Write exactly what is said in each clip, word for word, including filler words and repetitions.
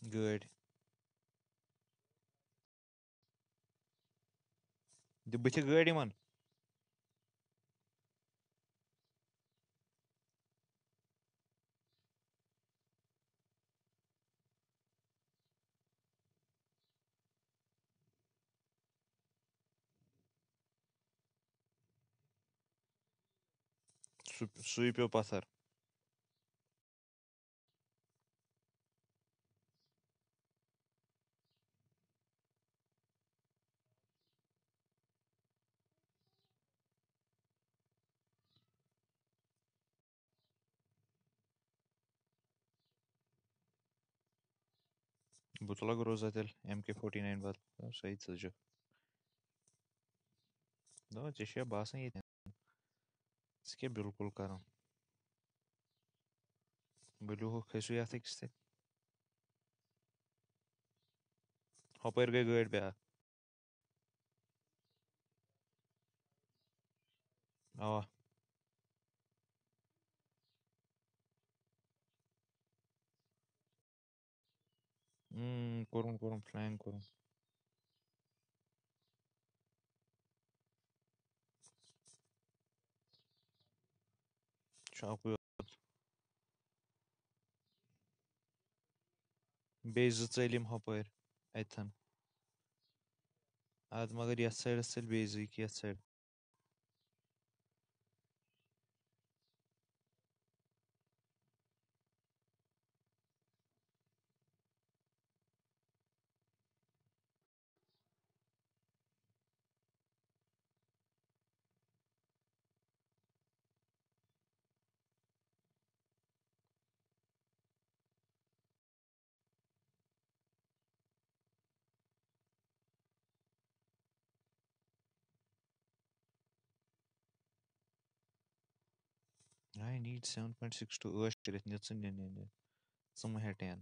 Good. The bit good man. Sweep your pathar. Butula groza tel M K forty-nine bal. Sahih saju. No, चेशिया बासा ही इसके बिल्कुल करो बिल्लू हो खैसु या थे किससे हॉपर गए गाइड पे आ आ हम्म करूँ करूँ फ्लैंक करूँ चाकू बेज चलिम हॉपर ऐथन आज मगर यह साइड से बेज की यह side I need seven point six to urge it नियत ने ने ने सम है ten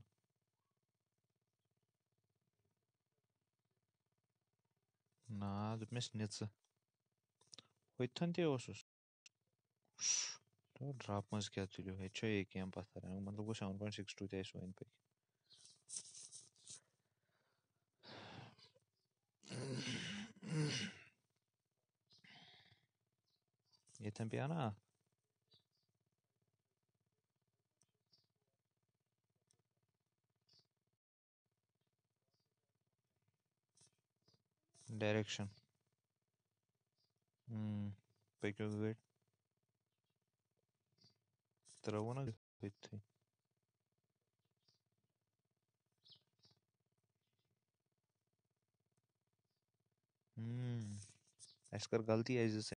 ना तो मिस नियत होई थन ते ओसुस तो ड्रॉप मस क्या तुलियो है छो एक एम पत्थर है मतलब वो seven point six two ते सो इन पे ये थन पे आना डायरेक्शन हम्म पे क्यों गए तेरा वो ना गई थी हम्म ऐस कर गलती है जैसे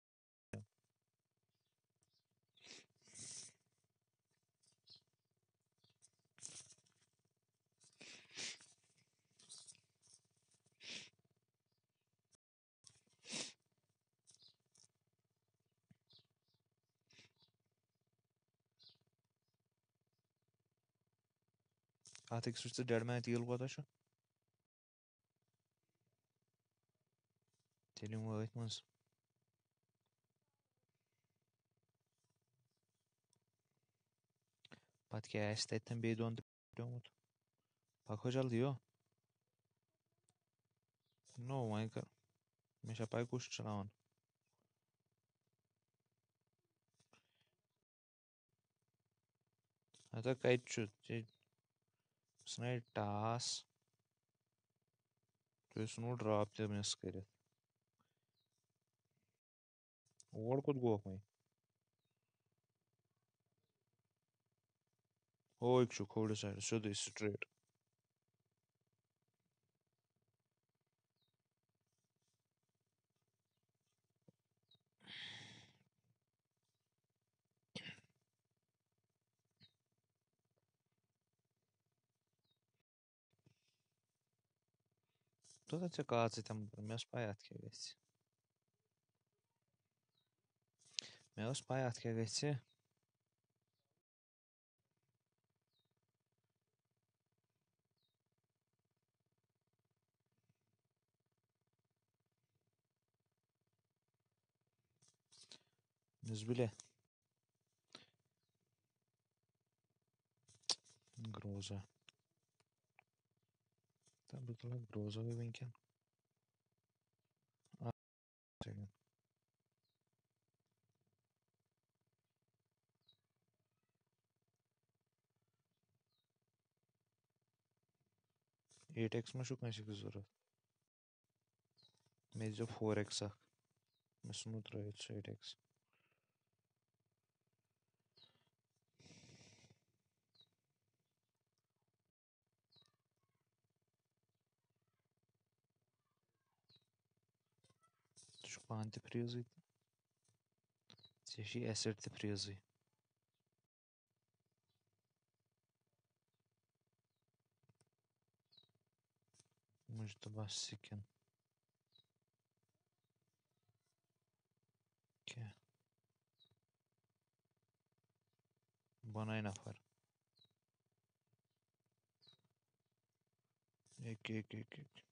आते किसी से डेढ़ में तील हुआ था शो तेरी वो एक मस बात क्या है ऐसे इतने बेदों तो डोंट पाखो चल दियो नो वहीं कर मैं शापाई कुछ चलाऊं आता कई चुत स्नाइड टास तो इसनो ड्रॉप जब मिस करे और कुछ गो हुई ओ एक चुक होड़ साइड सो दिस स्ट्रेट तो अच्छा कहाँ से थम मैं उस पाया क्या गए थे मैं उस पाया क्या गए थे नज़बिले ग्रोजा बह तुल ग्रोजो वनकन सेकंड एट एक्स मे जरूरत मे जो फोर एक्स मे सुनो त्रित एट एक्स तुझ पान त फ्रीज ऐ एसिड त फ्रीज मुझ तो बस सिकन क्या बनाए नफर एक एक एक एक